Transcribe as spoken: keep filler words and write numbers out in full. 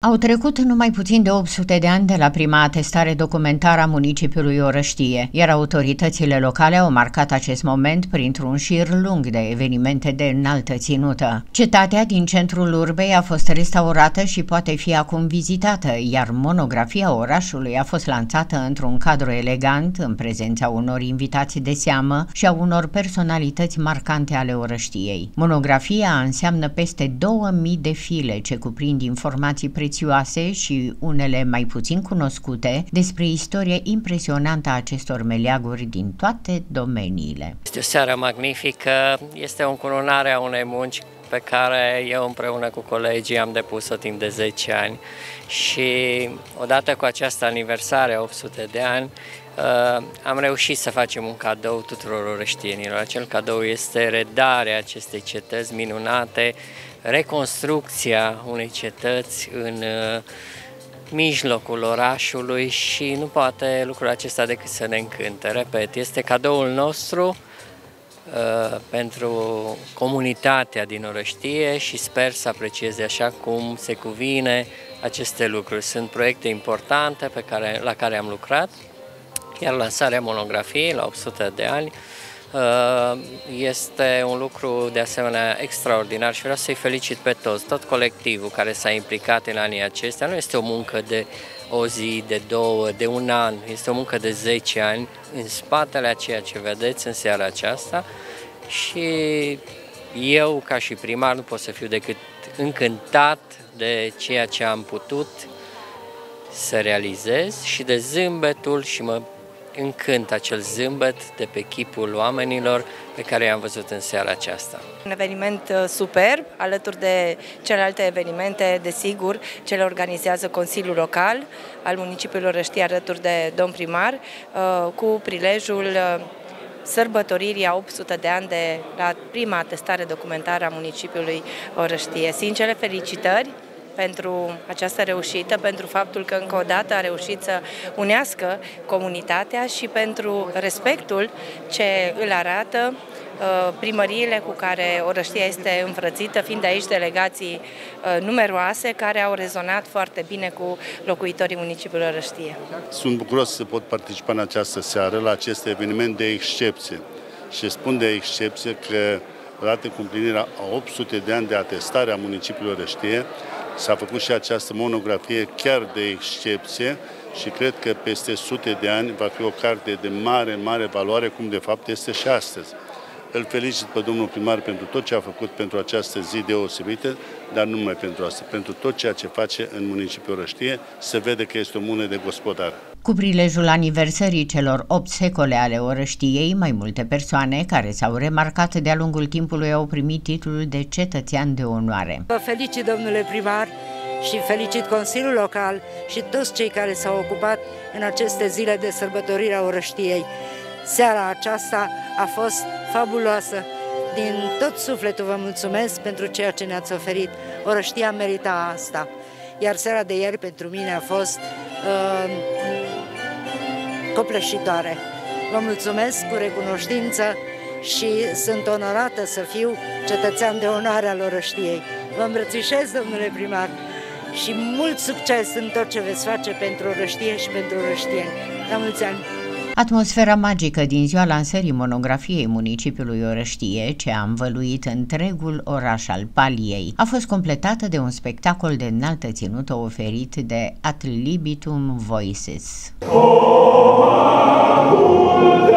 Au trecut numai puțin de opt sute de ani de la prima atestare documentară a municipiului Orăștie, iar autoritățile locale au marcat acest moment printr-un șir lung de evenimente de înaltă ținută. Cetatea din centrul urbei a fost restaurată și poate fi acum vizitată, iar monografia orașului a fost lansată într-un cadru elegant, în prezența unor invitați de seamă și a unor personalități marcante ale Orăștiei. Monografia înseamnă peste două mii de file ce cuprind informații prețioase și unele mai puțin cunoscute despre istoria impresionantă a acestor meleaguri din toate domeniile. Este o seară magnifică, este o încununare a unei munci pe care eu împreună cu colegii am depus-o timp de zece ani și odată cu această aniversare a opt sute de ani am reușit să facem un cadou tuturor orăștienilor. Acel cadou este redarea acestei cetăți minunate, reconstrucția unei cetăți în mijlocul orașului și nu poate lucrul acesta decât să ne încânte. Repet, este cadoul nostru uh, pentru comunitatea din Orăștie și sper să aprecieze așa cum se cuvine aceste lucruri. Sunt proiecte importante pe care, la care am lucrat, iar lansarea monografiei la opt sute de ani este un lucru de asemenea extraordinar și vreau să-i felicit pe toți, tot colectivul care s-a implicat în anii acestea. Nu este o muncă de o zi, de două, de un an, este o muncă de zece ani în spatele a ceea ce vedeți în seara aceasta și eu, ca și primar, nu pot să fiu decât încântat de ceea ce am putut să realizez și de zâmbetul și mă încânt acel zâmbet de pe chipul oamenilor pe care i-am văzut în seara aceasta. Un eveniment superb, alături de celelalte evenimente, desigur, ce le organizează Consiliul Local al municipiului Orăștie alături de domn primar, cu prilejul sărbătoririi a opt sute de ani de la prima atestare documentară a municipiului Orăștie. Sincere felicitări pentru această reușită, pentru faptul că încă o dată a reușit să unească comunitatea și pentru respectul ce îl arată primăriile cu care Orăștia este înfrățită, fiind aici delegații numeroase care au rezonat foarte bine cu locuitorii municipiului Orăștie. Sunt bucuros să pot participa în această seară la acest eveniment de excepție și spun de excepție că odată cu împlinirea a opt sute de ani de atestare a municipiului Orăștie s-a făcut și această monografie chiar de excepție și cred că peste sute de ani va fi o carte de mare, mare valoare, cum de fapt este și astăzi. Îl felicit pe domnul primar pentru tot ce a făcut pentru această zi deosebită, dar nu numai pentru asta, pentru tot ceea ce face în municipiul Orăștie, se vede că este o mână de gospodar. Cu prilejul aniversării celor opt secole ale Orăștiei, mai multe persoane care s-au remarcat de-a lungul timpului au primit titlul de cetățean de onoare. Vă felicit, domnule primar, și felicit Consiliul Local și toți cei care s-au ocupat în aceste zile de sărbătorire a Orăștiei. Seara aceasta a fost fabuloasă. Din tot sufletul vă mulțumesc pentru ceea ce ne-ați oferit. Orăștia merita asta. Iar seara de ieri pentru mine a fost uh, copleșitoare. Vă mulțumesc cu recunoștință și sunt onorată să fiu cetățean de onoare al Orăștiei. Vă îmbrățișez, domnule primar, și mult succes în tot ce veți face pentru Orăștie și pentru orăștieni. La mulți ani! Atmosfera magică din ziua lansării monografiei municipiului Orăștie, ce a învăluit întregul oraș al Paliei, a fost completată de un spectacol de înaltă ținută oferit de Ad Libitum Voices. Oh,